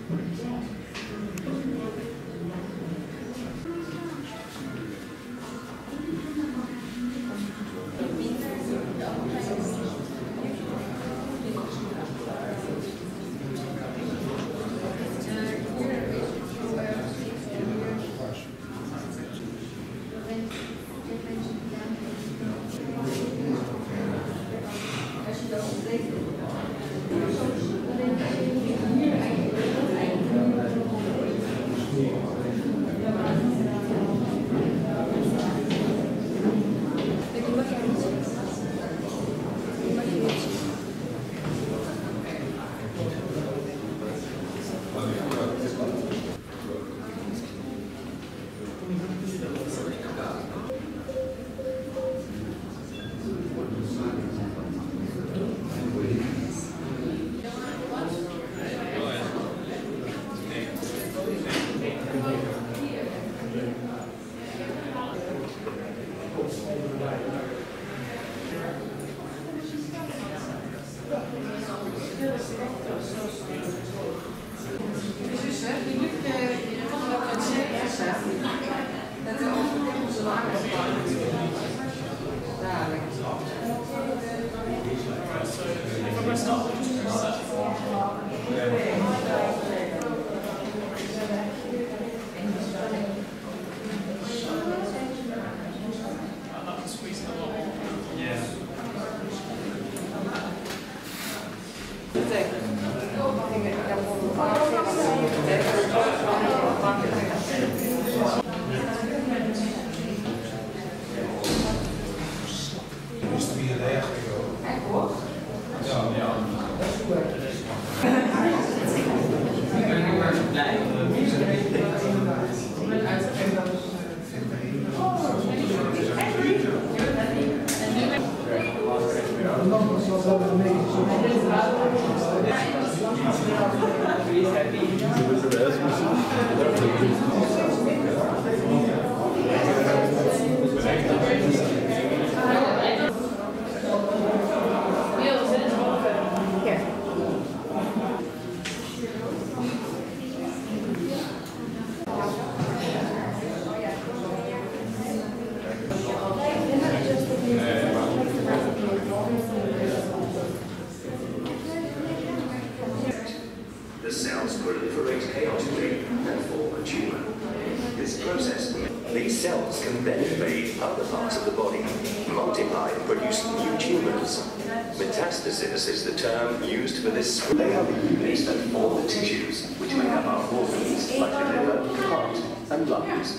The cells proliferate chaotically and form a tumour. This process, these cells can then invade other parts of the body, multiply and produce new tumours. Metastasis is the term used for this. They are the units that form the tissues which make up our organs, like the liver, heart and lungs.